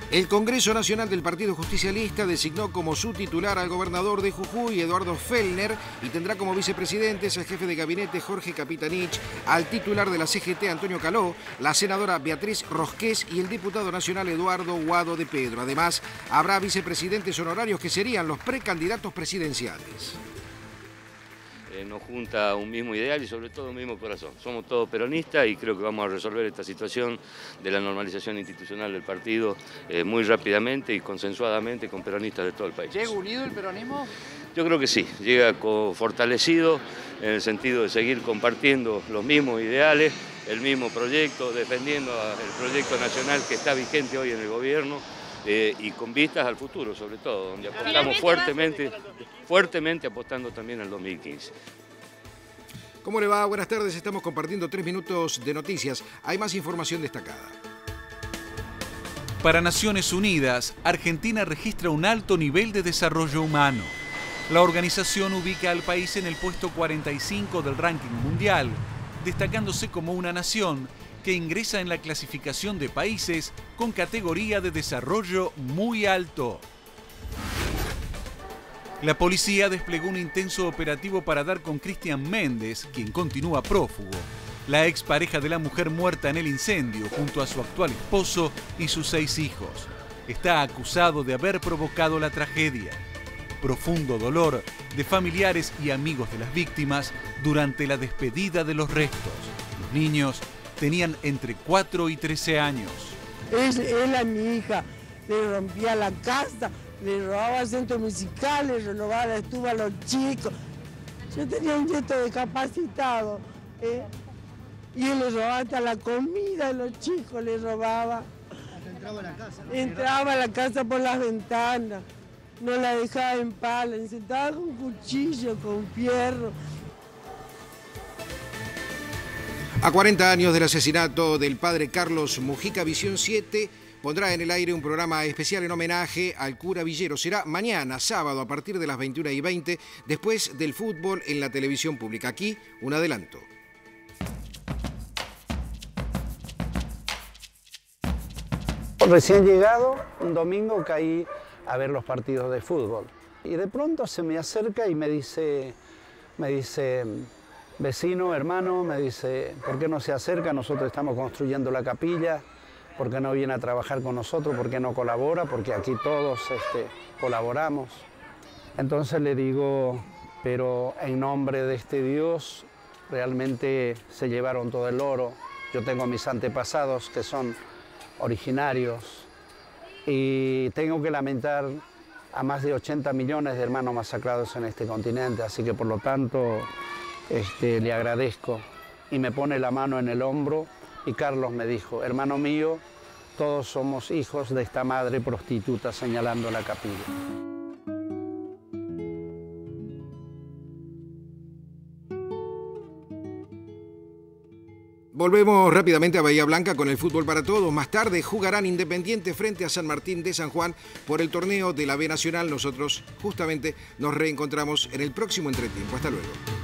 El Congreso Nacional del Partido Justicialista designó como su titular al gobernador de Jujuy, Eduardo Fellner, y tendrá como vicepresidentes al jefe de gabinete Jorge Capitanich, al titular de la CGT Antonio Caló, la senadora Beatriz Rosqués y el diputado nacional Eduardo Guado de Pedro. Además, habrá vicepresidentes honorarios que serían los precandidatos presidenciales. Nos junta un mismo ideal y sobre todo un mismo corazón. Somos todos peronistas y creo que vamos a resolver esta situación de la normalización institucional del partido muy rápidamente y consensuadamente con peronistas de todo el país. ¿Llega unido el peronismo? Yo creo que sí, llega fortalecido en el sentido de seguir compartiendo los mismos ideales, el mismo proyecto, defendiendo el proyecto nacional que está vigente hoy en el gobierno. Y con vistas al futuro, sobre todo, donde apostamos fuertemente apostando también al 2015. ¿Cómo le va? Buenas tardes, estamos compartiendo 3 minutos de noticias. Hay más información destacada. Para Naciones Unidas, Argentina registra un alto nivel de desarrollo humano. La organización ubica al país en el puesto 45 del ranking mundial, destacándose como una nación que ingresa en la clasificación de países con categoría de desarrollo muy alto. La policía desplegó un intenso operativo para dar con Cristian Méndez, quien continúa prófugo, la expareja de la mujer muerta en el incendio junto a su actual esposo y sus 6 hijos. Está acusado de haber provocado la tragedia. Profundo dolor de familiares y amigos de las víctimas durante la despedida de los restos. Los niños tenían entre 4 y 13 años. Él a mi hija le rompía la casa, le robaba el centro musical, le robaba la estufa a los chicos. Yo tenía un nieto discapacitado, y él le robaba hasta la comida a los chicos, le robaba. Entraba a la casa, ¿no? Entraba a la casa por las ventanas, no la dejaba en paz, la encintaba con cuchillo, con fierro. A 40 años del asesinato del padre Carlos Mujica, Visión 7 pondrá en el aire un programa especial en homenaje al cura Villero. Será mañana, sábado, a partir de las 21:20, después del fútbol en la televisión pública. Aquí, un adelanto. Recién llegado, un domingo caí a ver los partidos de fútbol. Y de pronto se me acerca y me dice, vecino, hermano, me dice, ¿por qué no se acerca? Nosotros estamos construyendo la capilla, ¿por qué no viene a trabajar con nosotros? ¿Por qué no colabora? Porque aquí todos colaboramos. Entonces le digo, pero en nombre de este Dios, realmente se llevaron todo el oro. Yo tengo mis antepasados que son originarios y tengo que lamentar a más de 80 millones de hermanos masacrados en este continente, así que por lo tanto le agradezco. Y me pone la mano en el hombro y Carlos me dijo, hermano mío, todos somos hijos de esta madre prostituta, señalando la capilla. Volvemos rápidamente a Bahía Blanca con el fútbol para todos. Más tarde jugarán Independiente frente a San Martín de San Juan por el torneo de la B Nacional. Nosotros justamente nos reencontramos en el próximo entretiempo. Hasta luego.